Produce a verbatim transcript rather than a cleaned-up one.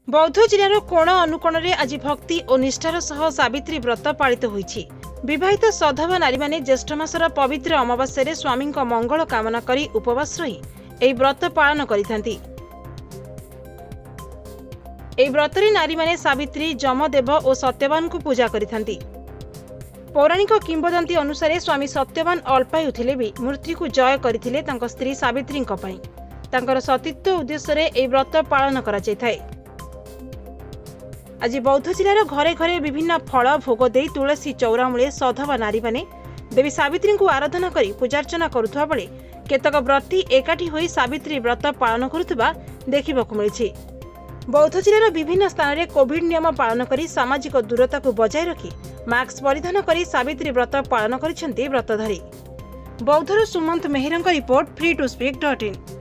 बौद्ध जिलार कोण अनुकोण में आज भक्ति और निष्ठार सह सावित्री व्रत पालित होईछि। विवाहित सधवा नारी माने ज्येष्ठ मासर पवित्र अमावास्या स्वामी मंगल कामना करी उपवास रही एही व्रत पालन करिथांती। एही व्रतरे नारी माने सावित्री जमदेव और सत्यवान को पूजा करिथांती। पौराणिक किंवदंती अनुसार स्वामी सत्यवान अल्पायुथिले भी मृत्यु को जय करथिले तांको स्त्री सावित्री पई। तांकर सतीत्व उद्देश्य एही व्रत पालन करा जायथाय। आज बौद्ध जिलार घरे घरे विभिन्न फल भोग दे तुलसी चौरा मूले सधवा नारी माने देवी सावित्री को आराधना करी पूजार्चना करुवा बेले केतक व्रती एकाठी होई सावित्री व्रत पालन करुवा देखिबाकु मिलिछि। बौद्ध जिलार विभिन्न स्थान में कोविड नियम पालन करी सामाजिक दूरता को बजाय रखी मास्क परिधान करी सावित्री व्रत पालन करिसेंती व्रतधारी। बौद्धर सुमंत मेहरଙ୍କ report free to speak dot in.